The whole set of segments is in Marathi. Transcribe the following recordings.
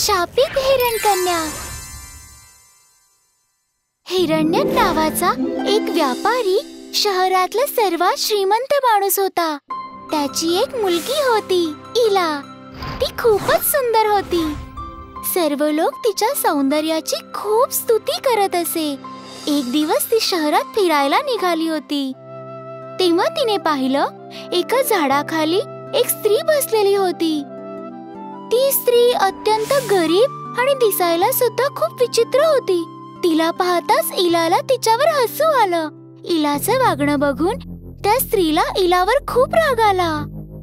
शापित हिरणकन्या। हिरण्यक नावाचा एक व्यापारी शहरातला सर्वात श्रीमंत माणूस होता। त्याची एक मुलगी होती, इला। ती खूपच सुंदर होती। सर्व लोक तिच्या सौंदर्याची खूप स्तुती करत असे। एक दिवस ती शहरात फिरायला निघाली होती। तेव्हा तिने पाहिलं, एका झाडाखाली एक स्त्री बसलेली होती। ती स्त्री अत्यंत गरीब आणि दिसायला सुद्धा खूप विचित्र होती। तिला पाहताच इलाला तिच्यावर हसू आलं। इलाचं वागणं बघून त्या स्त्रीला इलावर खूप राग आला।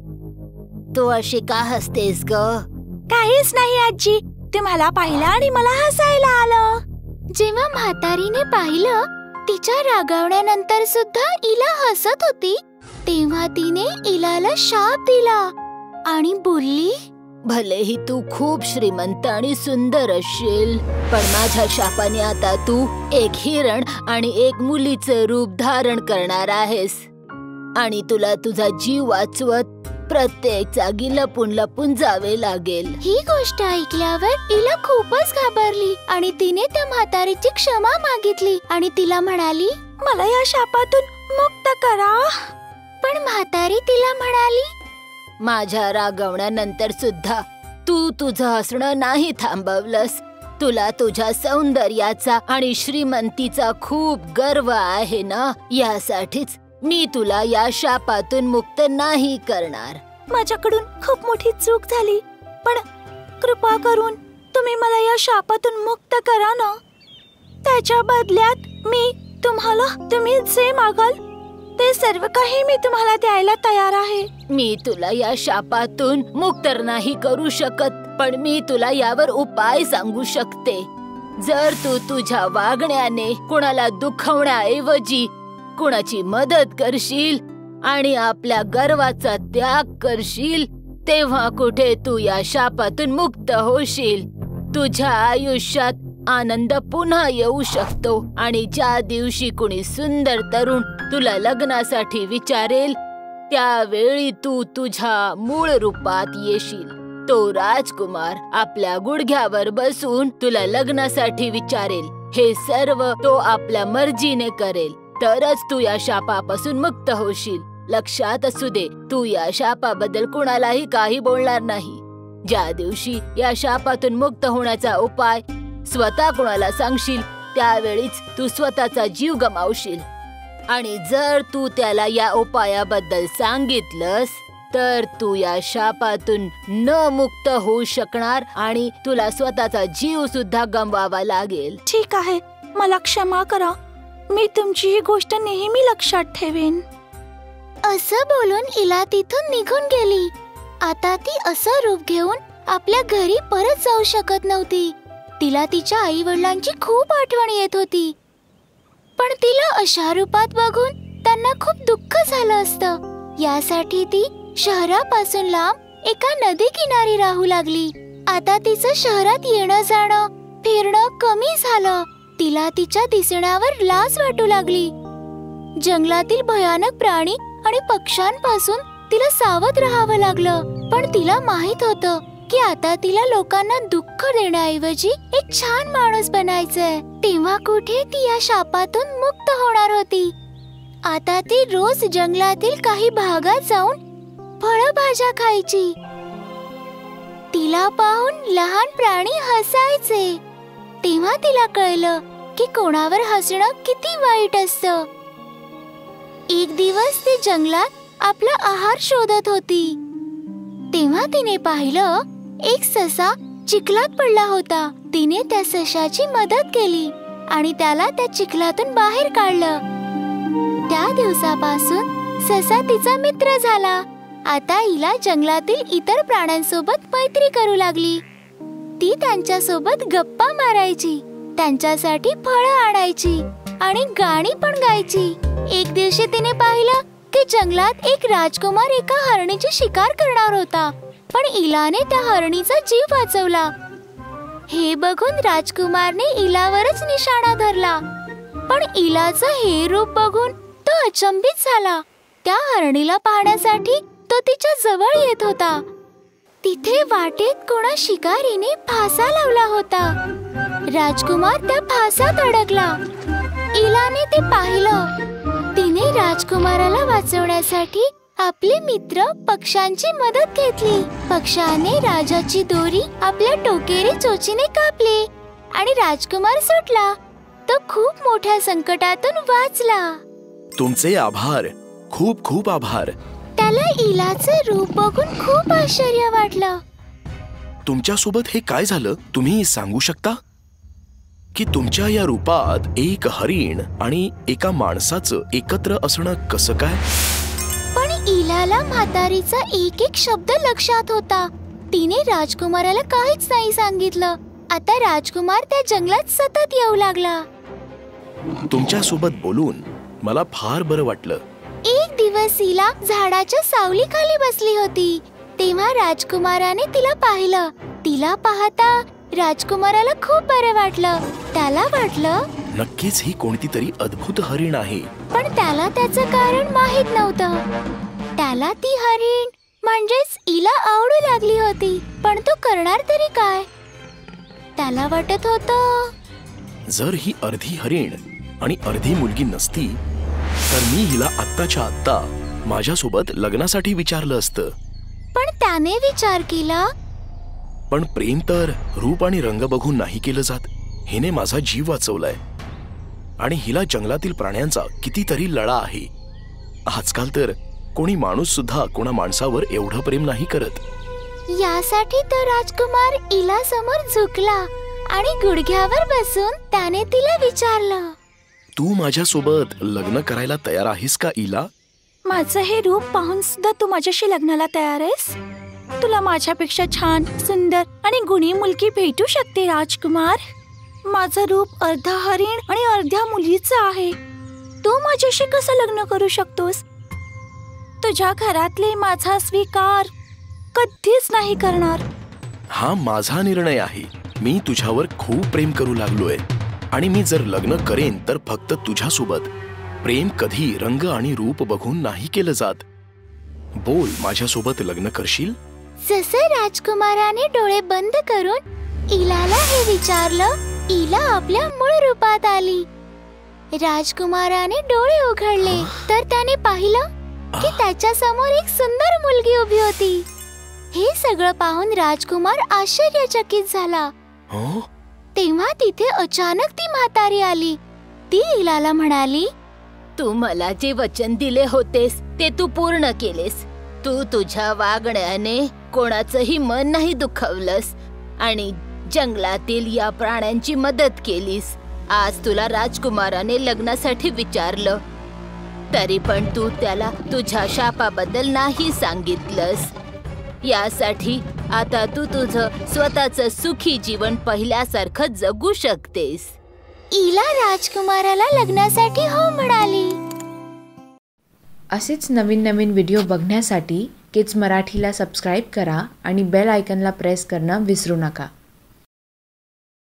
तू अशी का हसतेस ग? काहीच नाही आजी, तुम्हाला पाहिलं आणि मला हसायला आलं। जेव्हा म्हातारीने पाहिलं तिच्या रागावण्यानंतर सुद्धा इला हसत होती, तेव्हा तिने इलाला शाप दिला आणि बोलली, भलेही तू खूप श्रीमंत आणि सुंदर असशील, पण माझ्या शापाने आता तू एक हिरण आणि एक मुलीचे रूप धारण करणार आहेस आणि तुला तुझा जीव वाचवत प्रत्येक जागी लपून लपून जावे लागेल। ही गोष्ट ऐकल्यावर इला खूपच घाबरली आणि तिने त्या म्हातारीची क्षमा मागितली आणि तिला म्हणाली, मला या शापातून मुक्त करा। पण म्हातारी तिला म्हणाली, माझ्या रागवण्यानंतर सुद्धा तू तुझं हसणं नाही थांबवलंस। तुला तुझ्या सौंदर्याचा आणि श्रीमंतीचा खूप गर्व आहे ना, यासाठीच मी तुला या शापातून मुक्त नाही करणार। माझ्याकडून खूप मोठी चूक झाली, पण कृपा करून तुम्ही मला या शापातून मुक्त करा ना। त्याच्या बदल्यात मी तुम्ही जे मागाल ते सर्व काही मी तुम्हाला द्यायला तयार आहे। मी तुला या शापातून मुक्त नाही करू शकत, पण मी तुला यावर उपाय सांगू शकते। जर तू तुझ्या वागण्याने कुणाला दुखवण्याऐवजी कुणाची मदत करशील आणि आपल्या गर्वाचा त्याग करशील, तेव्हा कुठे तू या शापातून मुक्त होशील। तुझ्या आयुष्यात आनंद पुन्हा येऊ शकतो आणि ज्या दिवशी कुणी सुंदर तरुण तुला लग्नासाठी विचारेल, त्यावेळी तू तुझ्या मूळ रूपात येशील। तो राजकुमार आपल्या गुडघ्यावर बसून तुला लग्नासाठी विचारेल। हे सर्व तो आपल्या मर्जीने करेल, तरच तू या शापापासून मुक्त होशील। लक्षात असू दे, तू या शापाबद्दल कुणालाही काही बोलणार नाही। ज्या दिवशी या शापातून मुक्त होण्याचा उपाय स्वतः कुणाला सांगशील, त्यावेळीच तू स्वतःचा जीव गमावशील। आणि जर तू त्याला या उपायाबद्दल सांगितलंस, तर तू या शापातून न मुक्त होऊ शकणार आणि तुला स्वतःचा जीव सुद्धा गमवावा लागेल। ठीक आहे, मला क्षमा करा। मी तुमची ही गोष्ट नेहमी लक्षात ठेवेन। असं बोलून इला तिथून निघून गेली। आता ती असं रूप घेऊन आपल्या घरी परत जाऊ शकत नव्हती। तिला तिच्या आई वडिलांची खूप आठवण येत होती, पण तिला अशा रूपात बघून त्यांना खूप दुःख झालं असतं। यासाठी ती शहरापासून लांब एका नदी किनारी राहू लागली। आता तिचं शहरात येणं जाणं फिरणं कमी झालं। तिला तिच्या दिसण्यावर लाज वाटू लागली। जंगलातील भयानक प्राणी आणि पक्ष्यांपासून तिला सावध राहावं लागलं, पण तिला माहित होतं की आता तिला लोकांना दुःख देण्याऐवजी एक छान माणूस बनायचंय। तेव्हा कुठे ती या शापातून मुक्त होणार होती। आता ती रोज जंगलातील काही भागात जाऊन फळभाज्या खायची। तिला पाहून लहान प्राणी हसायचे। तेव्हा तिला कळलं की कोणावर हसणं किती वाईट असतं। एक दिवस ती जंगलात आपला आहार शोधत होती। तेव्हा तिने पाहिलं, एक ससा चिखलात पडला होता। तिने त्या सशाची मदत केली आणि त्याला त्या चिखलातून बाहेर काढलं। त्या दिवसापासून ससा तिचा मित्र झाला। आता हिला जंगलातील इतर प्राण्यांसोबत मैत्री करू लागली। ती त्यांच्यासोबत गप्पा मारायची, त्यांच्यासाठी फळं आणायची आणि गाणी पण गायची। एक दिवशी तिने पाहिलं की जंगलात एक राजकुमार एका हरणीची शिकार करणार होता, पण इलाने त्या हरणीचा जीव वाचवला। हे बघून राजकुमारने इलावरच निशाणा धरला, पण इलाचं हे रूप बघून तो अचंबित झाला। त्या हरणीला पाहण्यासाठी तो तिच्या जवळ येत होता। तिथे वाटेत कोणा शिकारीने फासा लावला होता. राजकुमार त्या फासात अडकला. इलाने ते पाहिलं. तिने राजकुमाराला वाचवण्यासाठी आपले मित्र पक्ष्यांची मदत घेतली. पक्षाने राजाची दोरी आपल्या टोकेरी चोचीने कापली आणि राजकुमार सुटला. तो खूप मोठ्या संकटातून वाचला. तुमचे आभार, खूप खूप आभार. त्याला इलाचे रूप बघून खूप आश्चर्य वाटलं. तुमच्यासोबत हे काय झालं, तुम्ही सांगू शकता की तुमच्या या रूपात एक हरिण आणि एका माणसाचं एकत्र असणं कसं काय? पण इलाला म्हातारीचा एक एक शब्द लक्षात होता. तिने राजकुमाराला काहीच नाही सांगितलं. आता राजकुमार त्या जंगलात सतत येऊ लागला. तुमच्यासोबत बोलून मला फार बरं वाटलं. एक दिवस इला झाडाच्या सावलीखाली बसली होती. तेव्हा राजकुमाराने तिला पाहिलं. तिला पाहता राजकुमाराला खूप बरं वाटलं. त्याला वाटलं नक्कीच ही कोणती तरी अद्भुत हरिण आहे. पण त्याला त्याचं कारण माहित नव्हतं. त्याला ती हरिण म्हणजेच इला आवडू लागली होती. पण तो करणार तरी काय? त्याला वाटत होतं, जर ही अर्धी हरिण आणि अर्धी मुलगी नसती तर मी हिला आत्ताच्या आत्ता माझ्यासोबत लग्नासाठी विचारलं असतं. पण त्याने विचार केला, पण प्रेम तर रूप आणि रंग बघून नाही केलं जात. हिने माझा जीव वाचवलाय आणि हिला जंगलातील प्राण्यांचा कितीतरी लळा आहे. आजकाल तर कोणी माणूस सुद्धा कोणा माणसावर एवढं प्रेम नाही करत. यासाठी तो राजकुमार इला समोर झुकला आणि गुडघ्यावर बसून त्याने तिला विचारलं, तू माझ्यासोबत लग्न करायला तयार आहेस का इला? माझं हे रूप पाहून सुद्धा तू माझ्याशी लग्नाला तयार आहेस? तुला माझ्यापेक्षा छान, सुंदर आणि गुणी मुलगी भेटू शकते राजकुमार. माझं रूप अर्धा हरिण आणि अर्ध्या मुलीचं आहे. तू माझ्याशी कसं लग्न करू शकतोस? तुझ्या घरातले माझा स्वीकार कधीच नाही करणार. हा माझा निर्णय आहे. मी तुझ्यावर खूप प्रेम करू लागलोय आणि मी जर लग्न करेन तर फक्त तुझ्यासोबत. प्रेम कधी रंग आणि रूप बघून नाही केलं जात. बोल, माझ्यासोबत लग्न करशील? जसं राजकुमाराने डोळे बंद करून इलाला हे विचारलं, इला आपल्या मूळ रूपात आली. राजकुमाराने डोळे उघडले तर त्याने पाहिलं की त्याच्या समोर एक सुंदर मुलगी उभी होती. हे सगळं पाहून राजकुमार आश्चर्यचकित झाला. तेव्हा तिथे अचानक ती म्हातारी आली. ती इलाला म्हणाली, तू मला जे वचन दिले होतेस ते तू पूर्ण केलेस. तू तुझ्या वागण्याने कोणाचंही मन नाही दुखावलंस आणि जंगलातील या प्राण्यांची मदत केलीस. आज तुला राजकुमाराने लग्नासाठी विचारलं तरी पण तू त्याला तुझ्या शापाबद्दल नाही सांगितलंस. यासाठी आता तू तुझं स्वतःचं सुखी जीवन पहिल्यासारखं जगू शकतेस. इला राजकुमाराला लग्नासाठी हो म्हणाली. असेच नवीन नवीन व्हिडिओ बघण्यासाठी किड्स मराठीला सबस्क्राईब करा आणि बेल आयकॉनला प्रेस करणं विसरू नका.